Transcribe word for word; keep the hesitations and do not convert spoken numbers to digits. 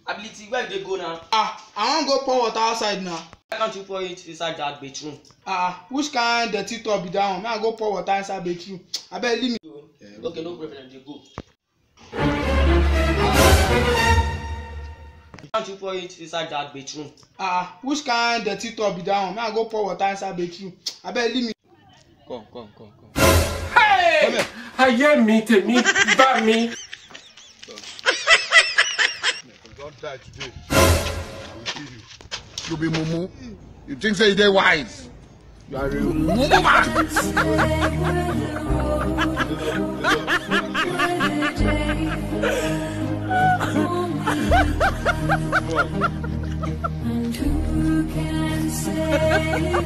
Ability, where they go now? Ah, I wan go pour water outside now. Why can't you pour it inside that bedroom? Ah, which kind dirty tub be that one? May I go pour water inside bedroom? Abeg leave me. Yeah, okay, no problem. They go. Why can't you pour it inside that bedroom? Ah, which kind dirty tub be that one? May I go pour water inside bedroom? Abeg leave me. Come, come, come, come. Hey! I hear me, me, bá mi. Don't die today. I will kill you. You be mumu. You think say they wise? You are a mumu man. And who can say